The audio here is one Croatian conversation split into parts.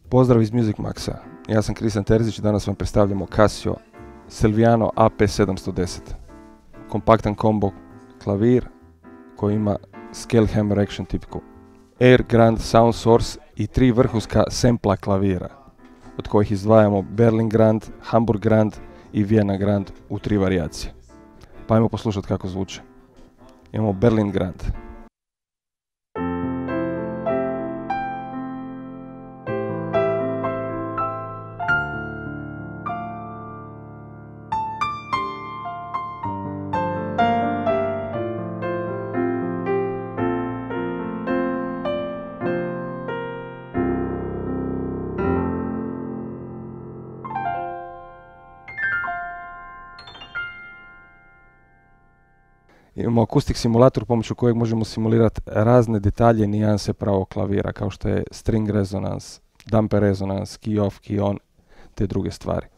Pozdrav iz Music Maxa. Ja sam Kristijan Terzić i danas vam predstavljamo Casio Silviano AP710. Kompaktan kombo klavir koji ima scale hammer action tipku, Air Grand Sound Source i 3 vrhunska sampla klavira, od kojih izdvajamo Berlin Grand, Hamburg Grand i Vienna Grand u 3 varijacije. Pa ajmo poslušati kako zvuče. Imamo Berlin Grand. Imamo akustik simulator pomoću kojeg možemo simulirati razne detalje i nijanse pravog klavira, kao što je string resonance, damper resonance, key off, key on, te druge stvari.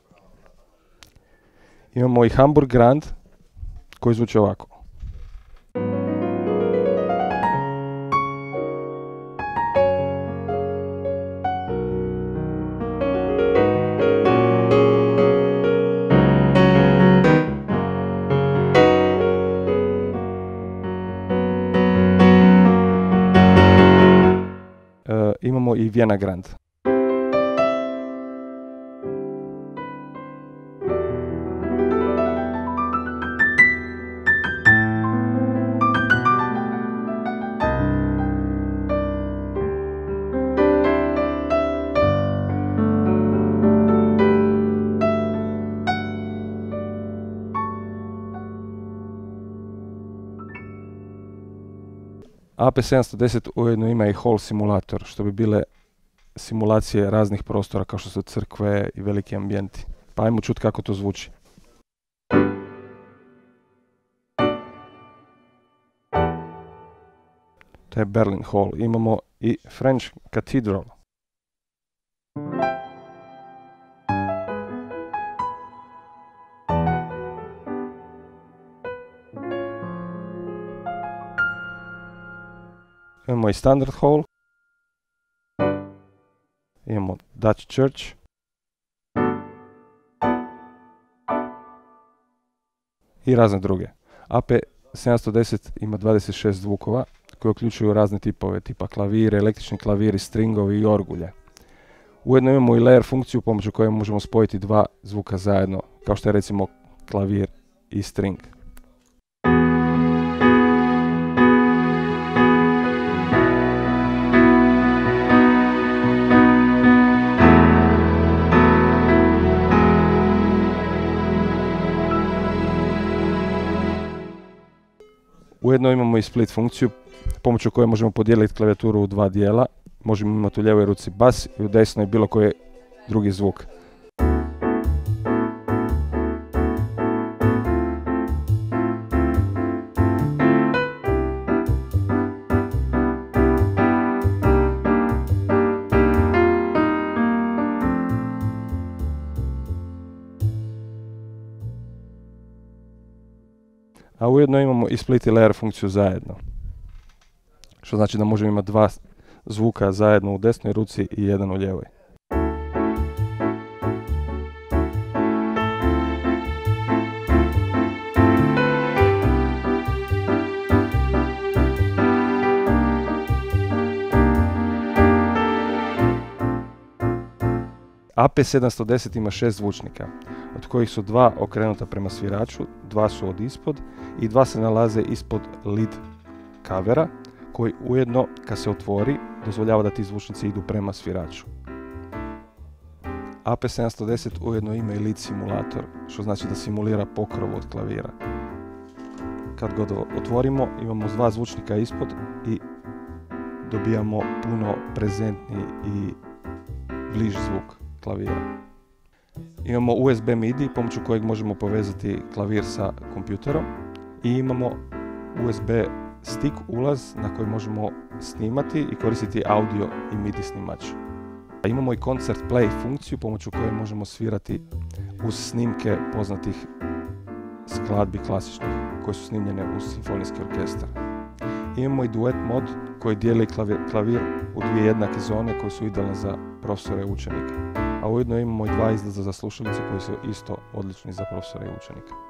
Imamo i Hamburg Grand koji zvuči ovako. Imamo i Vienna Grand. AP710 ujedno ima i hall simulator, što bi bile simulacije raznih prostora kao što su crkve i veliki ambijenti. Pa ajmo čuti kako to zvuči. To je Berlin Hall. Imamo i French Cathedral. Imamo i Standard Hall. Imamo Dutch Church. I razne druge. AP710 ima 26 zvukova koji uključuju razne tipove, tipa klavire, električni klaviri, stringovi i orgulje. Ujedno imamo i layer funkciju pomoću koje možemo spojiti 2 zvuka zajedno, kao što je recimo klavir i string. Ujedno imamo i split funkciju pomoću koje možemo podijeliti klavijaturu u 2 dijela. Možemo imati u lijevoj ruci bas i u desnoj bilo koji drugi zvuk. A ujedno imamo i split i layer funkciju zajedno. Što znači da možemo imati 2 zvuka zajedno u desnoj ruci i jedan u lijevoj. AP710 ima 6 zvučnika, od kojih su 2 okrenuta prema sviraču, 2 su od ispod i 2 se nalaze ispod lid kavera, koji ujedno, kad se otvori, dozvoljava da ti zvučnici idu prema sviraču. AP710 ujedno ima i lid simulator, što znači da simulira pokrov od klavira. Kad ga otvorimo, imamo 2 zvučnika ispod i dobijamo puno prezentni i bliži zvuk klavira. Imamo USB MIDI pomoću kojeg možemo povezati klavir sa kompjuterom i imamo USB stick ulaz na koji možemo snimati i koristiti audio i MIDI snimač. Imamo i Concert Play funkciju pomoću koje možemo svirati uz snimke poznatih skladbi klasičnih koje su snimljene uz simfonijski orkestar. Imamo i duet mod koji dijeli klavir u dvije jednake zone koje su idealne za profesore i učenike. A ujedno imamo i dva izlaza za slušalice koji su isto odlični za profesore i učenike.